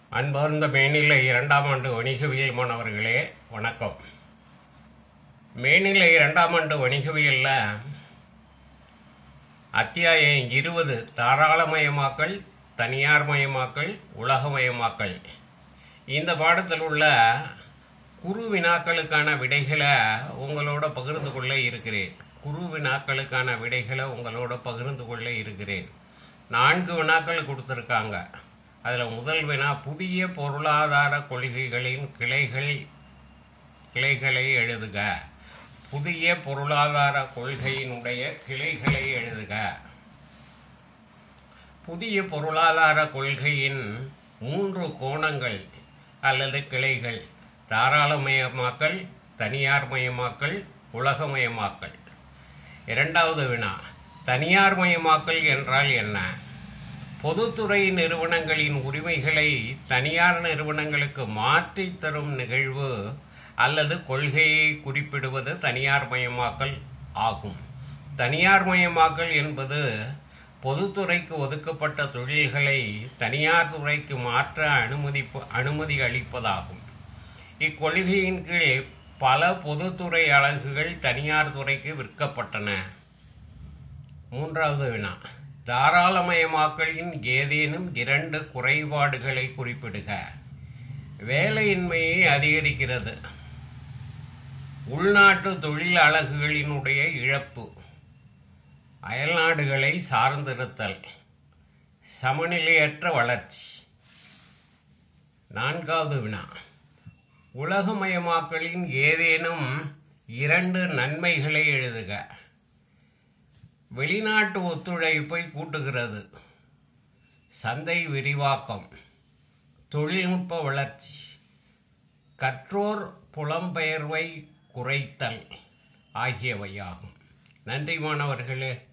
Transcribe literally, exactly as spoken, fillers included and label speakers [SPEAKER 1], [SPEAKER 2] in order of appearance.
[SPEAKER 1] அன்பார்ந்த மேனிலை இரண்டாம் ஆண்டு வணிகவியல் மாணவர்களே வணக்கம். மேனிலை இரண்டாம் ஆண்டு வணிகவியலில் அத்தியாயம் இருபது தாராளமயமாக்கல், தனியார்மயமாக்கல், உலகமயமாக்கல். இந்த பாடத்தில் உள்ள குறு வினாக்களுக்கான விடைகளை உங்களோட பகிர்ந்து கொள்ள இருக்கிறேன். குறு வினாக்களுக்கான விடைகளை உங்களோட பகிர்ந்து கொள்ள இருக்கிறேன். நான்கு வினாக்கள் கொடுத்துருக்காங்க. அதில் முதல் வினா, புதிய பொருளாதார கொள்கைகளின் கிளைகள் கிளைகளை எழுதுக. புதிய பொருளாதார கொள்கையினுடைய கிளைகளை எழுதுக. புதிய பொருளாதார கொள்கையின் மூன்று கோணங்கள் அல்லது கிளைகள்: தாராளமயமாக்கல், தனியார்மயமாக்கல், உலகமயமாக்கல். இரண்டாவது வினா, தனியார்மயமாக்கல் என்றால் என்ன? பொதுத்துறை நிறுவனங்களின் உரிமைகளை தனியார் நிறுவனங்களுக்கு மாற்றி தரும் நிகழ்வு அல்லது கொள்கையை குறிப்பிடுவது தனியார்மயமாக்கல் ஆகும். தனியார்மயமாக்கல் என்பது பொதுத்துறைக்கு ஒதுக்கப்பட்ட தொழில்களை தனியார் துறைக்கு மாற்ற அனுமதி அனுமதி அளிப்பதாகும். இக்கொள்கையின் கீழ் பல பொதுத்துறை அலகுகள் தனியார் துறைக்கு விற்கப்பட்டன. மூன்றாவது வினா, தாராளமயமாக்கலின் ஏதேனும் இரண்டு குறைபாடுகளை குறிப்பிடுக. வேலையின்மையை அதிகரிக்கிறது, உள்நாட்டு தொழில் அலகுகளினுடைய இழப்பு, அயல்நாடுகளை சார்ந்திருத்தல், சமநிலையற்ற வளர்ச்சி. நான்காவது வினா, உலகமயமாக்கலின் ஏதேனும் இரண்டு நன்மைகளை எழுதுக. வெளிநாட்டு ஒத்துழைப்பை கூட்டுகிறது, சந்தை விரிவாக்கம், தொழில்நுட்ப வளர்ச்சி, கற்றோர் புலம்பெயர்வை குறைத்தல் ஆகியவையாகும். நன்றி மாணவர்களே.